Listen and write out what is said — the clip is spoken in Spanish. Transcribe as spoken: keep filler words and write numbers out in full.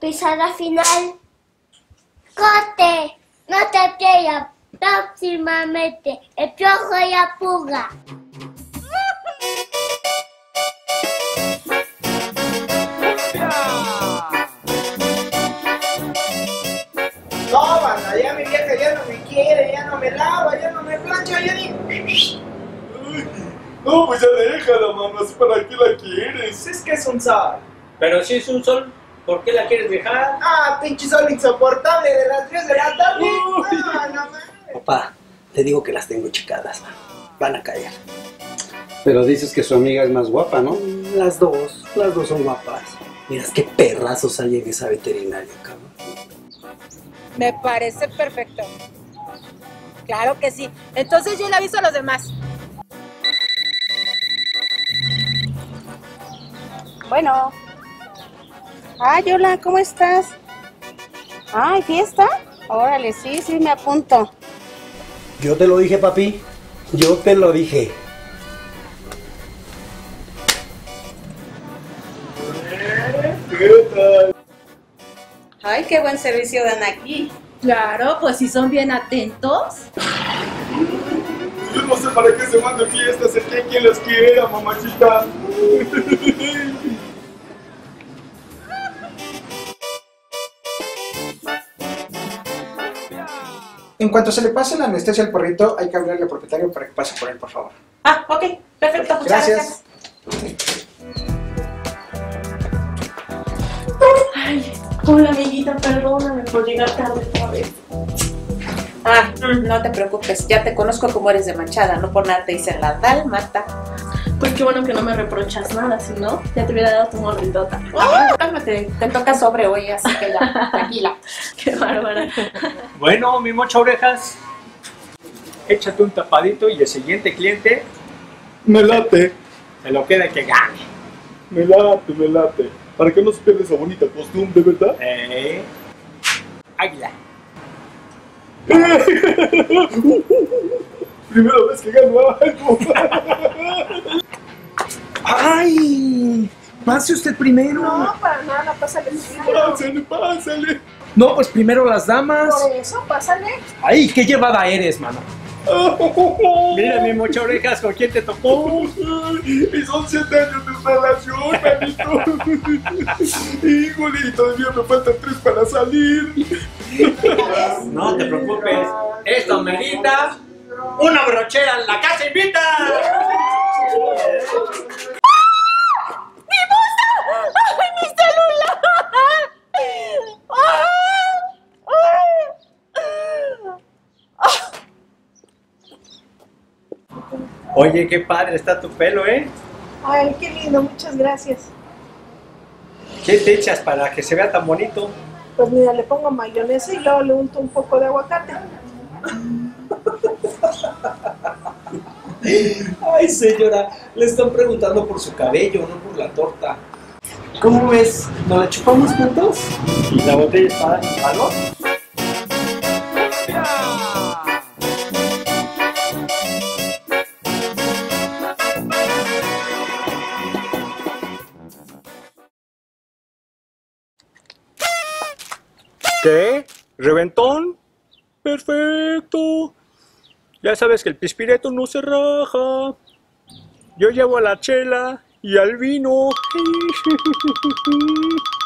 pisada final. ¡Corte! No te pierdas próximamente el Piojo y la Pulga. No, banda, ya mi vieja ya no me quiere, ya no me lava, ya no me plancha, ya ni... No, pues ya déjala, mamá, ¿para qué la quieres? Es que es un sol. Pero si es un sol, ¿por qué la quieres dejar? Ah, pinche sol insoportable de las tres de la tarde. No, no mames. Papá, te digo que las tengo checadas. Van a caer. Pero dices que su amiga es más guapa, ¿no? Las dos, las dos son guapas. Miras qué perrazos hay en esa veterinaria, cabrón. Me parece perfecto. Claro que sí. Entonces yo le aviso a los demás. Bueno. Ay, hola, ¿cómo estás? Ay, ¿fiesta? Órale, sí, sí, me apunto. Yo te lo dije, papi. Yo te lo dije. ¿Qué tal? Ay, qué buen servicio dan aquí. Claro, pues si son bien atentos. Yo no sé para qué se van de fiestas, es que hay quien las quiera, mamachita. En cuanto se le pase la anestesia al porrito, hay que hablarle al propietario para que pase por él, por favor. Ah, ok, perfecto. Muchas Gracias. gracias. Ay, hola amiguita, perdóname por llegar tarde otra vez. Ah, no te preocupes, ya te conozco como eres de manchada, no por nada te dicen la dálmata. Pues qué bueno que no me reprochas nada, si no, ya te hubiera dado tu mordidota. Ah, cálmate, te toca sobre hoy, así que ya, tranquila. Qué bárbara. Bueno, mi mocha orejas, échate un tapadito y el siguiente cliente Me late, se lo queda que gane. me late, me late. Para que no se pierda esa bonita costumbre, ¿verdad? Eh, águila. Primera vez que gano algo. ¡Ay! ¡Pase usted primero! No, para nada, pásale. Pásale, pásale. No, pues primero las damas. Por eso, pásale. ¡Ay, qué llevada eres, mano! Mira, mi mocha orejas, ¿con quién te tocó? Y son siete años de relación, manito. Híjole, y todavía me faltan tres para salir. No te preocupes, esto merita una brochera en la casa invita. ¡Ay, mi celular! Oye, qué padre está tu pelo, ¿eh? Ay, qué lindo, muchas gracias. ¿Qué te echas para que se vea tan bonito? Pues mira, le pongo mayonesa y luego le unto un poco de aguacate. Ay, señora, le están preguntando por su cabello, no por la torta. ¿Cómo ves? ¿Nos la chupamos juntos? ¿Y la botella es para darle valor? ¿Qué? ¿Reventón? Perfecto. Ya sabes que el pispireto no se raja. Yo llevo a la chela y al vino.